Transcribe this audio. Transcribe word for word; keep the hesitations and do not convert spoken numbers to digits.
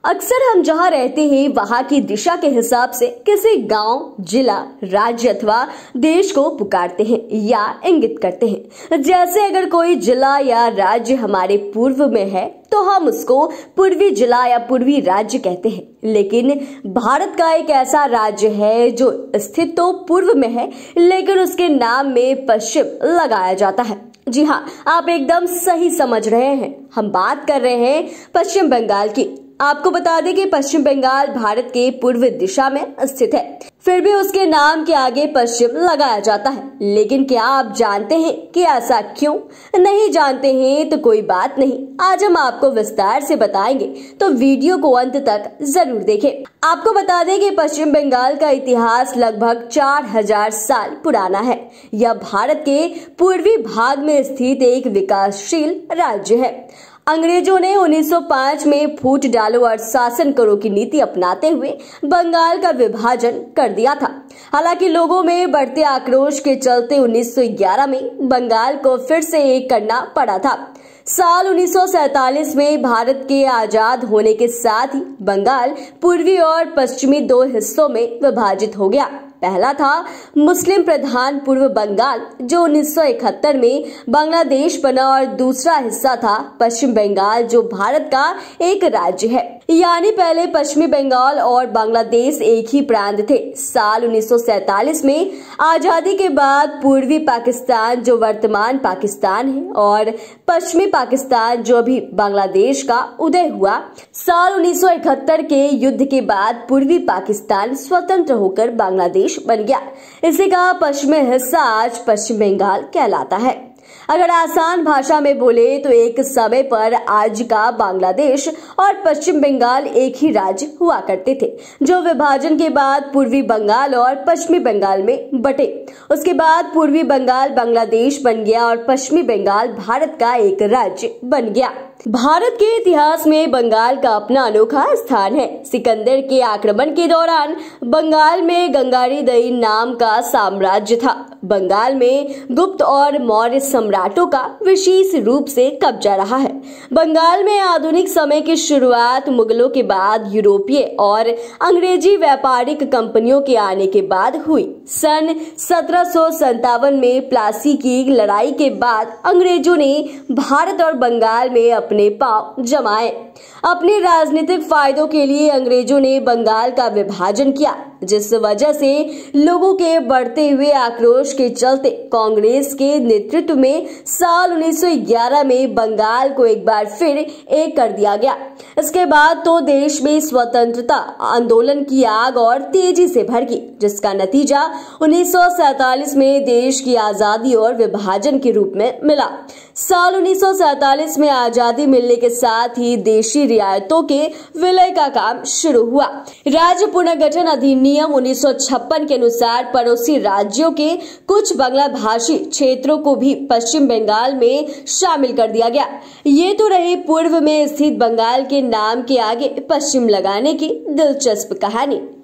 अक्सर हम जहाँ रहते हैं वहाँ की दिशा के हिसाब से किसी गांव, जिला, राज्य अथवा देश को पुकारते हैं या इंगित करते हैं। जैसे अगर कोई जिला या राज्य हमारे पूर्व में है तो हम उसको पूर्वी जिला या पूर्वी राज्य कहते हैं, लेकिन भारत का एक ऐसा राज्य है जो स्थित तो पूर्व में है लेकिन उसके नाम में पश्चिम लगाया जाता है। जी हाँ, आप एकदम सही समझ रहे हैं, हम बात कर रहे हैं पश्चिम बंगाल की। आपको बता दें कि पश्चिम बंगाल भारत के पूर्व दिशा में स्थित है, फिर भी उसके नाम के आगे पश्चिम लगाया जाता है। लेकिन क्या आप जानते हैं कि ऐसा क्यों? नहीं जानते हैं तो कोई बात नहीं, आज हम आपको विस्तार से बताएंगे, तो वीडियो को अंत तक जरूर देखें। आपको बता दें कि पश्चिम बंगाल का इतिहास लगभग चार हजार साल पुराना है। यह भारत के पूर्वी भाग में स्थित एक विकासशील राज्य है। अंग्रेजों ने उन्नीस सौ पाँच में फूट डालो और शासन करो की नीति अपनाते हुए बंगाल का विभाजन कर दिया था। हालांकि लोगों में बढ़ते आक्रोश के चलते उन्नीस सौ ग्यारह में बंगाल को फिर से एक करना पड़ा था। साल उन्नीस सौ सैतालीस में भारत के आजाद होने के साथ ही बंगाल पूर्वी और पश्चिमी दो हिस्सों में विभाजित हो गया। पहला था मुस्लिम प्रधान पूर्व बंगाल जो उन्नीस सौ इकहत्तर में बांग्लादेश बना और दूसरा हिस्सा था पश्चिम बंगाल जो भारत का एक राज्य है। यानी पहले पश्चिमी बंगाल और बांग्लादेश एक ही प्रांत थे। साल उन्नीस सौ सैतालीस में आजादी के बाद पूर्वी पाकिस्तान जो वर्तमान पाकिस्तान है और पश्चिमी पाकिस्तान जो अभी बांग्लादेश का उदय हुआ। साल उन्नीस सौ इकहत्तर के युद्ध के बाद पूर्वी पाकिस्तान स्वतंत्र होकर बांग्लादेश बन गया। इसी का पश्चिमी हिस्सा आज पश्चिम बंगाल कहलाता है। अगर आसान भाषा में बोले तो एक समय पर आज का बांग्लादेश और पश्चिम बंगाल एक ही राज्य हुआ करते थे, जो विभाजन के बाद पूर्वी बंगाल और पश्चिमी बंगाल में बटे। उसके बाद पूर्वी बंगाल बांग्लादेश बन गया और पश्चिमी बंगाल भारत का एक राज्य बन गया। भारत के इतिहास में बंगाल का अपना अनोखा स्थान है। सिकंदर के आक्रमण के दौरान बंगाल में गंगारी दई नाम का साम्राज्य था। बंगाल में गुप्त और मौर्य सम्राटों का विशेष रूप से कब्जा रहा है। बंगाल में आधुनिक समय की शुरुआत मुगलों के बाद यूरोपीय और अंग्रेजी व्यापारिक कंपनियों के आने के बाद हुई। सन सत्रह सौ संतावन में प्लासी की लड़ाई के बाद अंग्रेजों ने भारत और बंगाल में अपने पांव जमाए। अपने राजनीतिक फायदों के लिए अंग्रेजों ने बंगाल का विभाजन किया, जिस वजह से लोगों के बढ़ते हुए आक्रोश के चलते कांग्रेस के नेतृत्व में साल उन्नीस सौ ग्यारह में बंगाल को एक बार फिर एक कर दिया गया। इसके बाद तो देश में स्वतंत्रता आंदोलन की आग और तेजी से भड़की, जिसका नतीजा उन्नीस सौ सैतालीस में देश की आजादी और विभाजन के रूप में मिला। साल उन्नीस सौ सैतालीस में आजादी मिलने के साथ ही देशी रियायतों के विलय का काम शुरू हुआ। राज्य पुनर्गठन अधिनियम उन्नीस सौ छप्पन के अनुसार पड़ोसी राज्यों के कुछ बांग्ला भाषी क्षेत्रों को भी पश्चिम बंगाल में शामिल कर दिया गया। ये तो रही पूर्व में स्थित बंगाल के नाम के आगे पश्चिम लगाने की दिलचस्प कहानी।